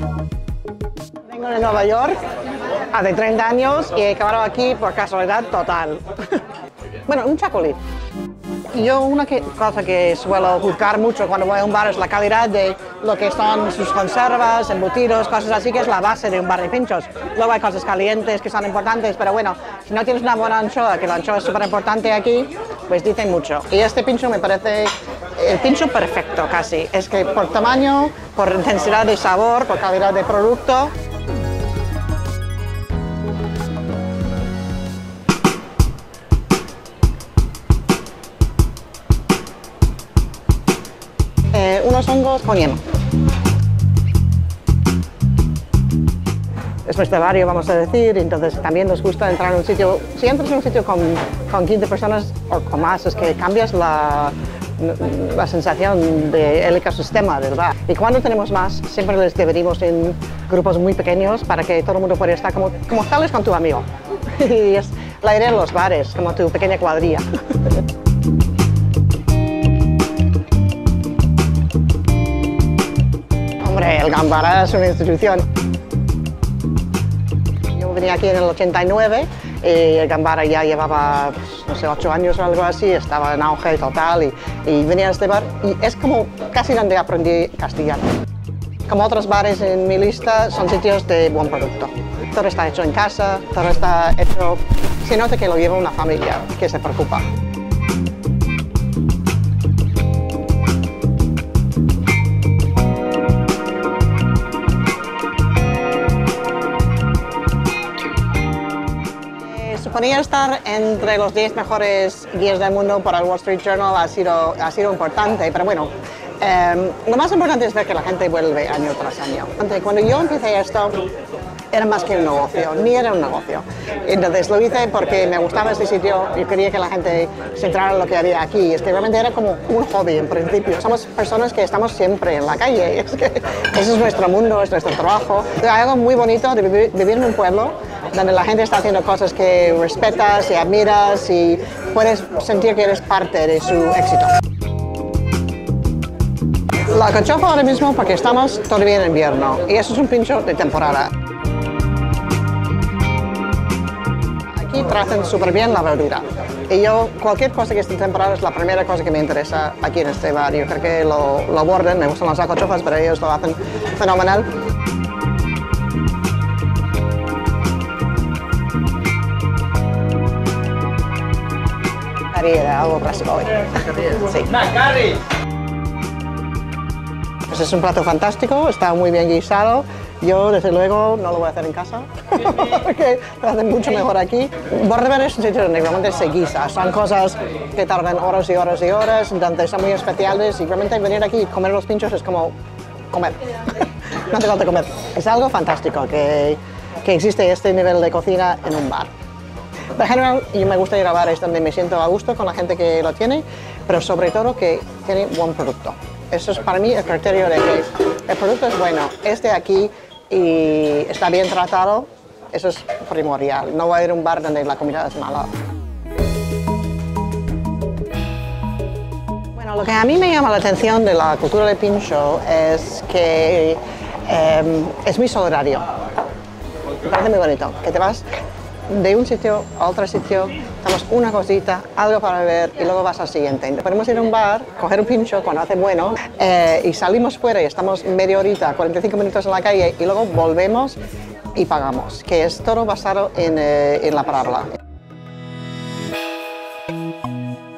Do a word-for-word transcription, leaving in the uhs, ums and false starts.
Vengo de Nueva York hace treinta años y he acabado aquí por casualidad total. Bueno, un chacolí. Yo una que, cosa que suelo juzgar mucho cuando voy a un bar es la calidad de lo que son sus conservas, embutidos, cosas así, que es la base de un bar de pinchos. Luego hay cosas calientes que son importantes, pero bueno, si no tienes una buena anchoa, que la anchoa es súper importante aquí, pues dicen mucho. Y este pincho me parece el pincho perfecto casi. Es que por tamaño, por intensidad de sabor, por calidad de producto. Eh, unos hongos con hielo. Es nuestro barrio, vamos a decir, entonces también nos gusta entrar en un sitio. Si entras en un sitio con, con quince personas o con más, es que cambias la, la sensación del ecosistema del bar. Y cuando tenemos más, siempre les dividimos en grupos muy pequeños para que todo el mundo pueda estar como, como sales con tu amigo. Y es la idea de los bares, como tu pequeña cuadrilla. El Gambara es una institución. Yo venía aquí en el ochenta y nueve y el Gambara ya llevaba, pues, no sé, ocho años o algo así, estaba en auge total y, y venía a este bar y es como casi donde aprendí castellano. Como otros bares en mi lista, son sitios de buen producto. Todo está hecho en casa, todo está hecho... Se nota que lo lleva una familia que se preocupa. Suponía estar entre los diez mejores guías del mundo para el Wall Street Journal, ha sido, ha sido importante, pero bueno, eh, lo más importante es ver que la gente vuelve año tras año. Cuando yo empecé esto, era más que un negocio, ni era un negocio. Entonces lo hice porque me gustaba este sitio y quería que la gente se entrara en lo que había aquí. Es que realmente era como un hobby en principio. Somos personas que estamos siempre en la calle. Es que ese es nuestro mundo, es nuestro trabajo. Hay algo muy bonito de vivir, vivir en un pueblo donde la gente está haciendo cosas que respetas y admiras y puedes sentir que eres parte de su éxito. La alcachofa ahora mismo porque estamos todavía en invierno y eso es un pincho de temporada. Aquí tratan súper bien la verdura. Y yo, cualquier cosa que esté en temporada es la primera cosa que me interesa aquí en este bar. Yo creo que lo, lo abordan, me gustan las alcachofas, pero ellos lo hacen fenomenal. Era algo clásico hoy. Sí. Pues es un plato fantástico, está muy bien guisado. Yo, desde luego, no lo voy a hacer en casa, porque lo hacen mucho mejor aquí. Bordeber es un sitio donde realmente se guisa. Son cosas que tardan horas y horas y horas, entonces son muy especiales y realmente venir aquí y comer los pinchos es como comer. No hace falta comer. Es algo fantástico que, que existe este nivel de cocina en un bar. En general, yo me gusta ir a bares donde me siento a gusto con la gente que lo tiene, pero sobre todo que tiene buen producto. Eso es para mí el criterio de que el producto es bueno, es de aquí y está bien tratado, eso es primordial. No voy a ir a un bar donde la comida es mala. Bueno, lo que a mí me llama la atención de la cultura del pincho es que eh, es muy solidario. Me parece muy bonito, que te vas de un sitio a otro sitio, damos una cosita, algo para beber y luego vas al siguiente. Podemos ir a un bar, coger un pincho cuando hace bueno eh, y salimos fuera y estamos media horita, cuarenta y cinco minutos en la calle y luego volvemos y pagamos, que es todo basado en, eh, en la parábola.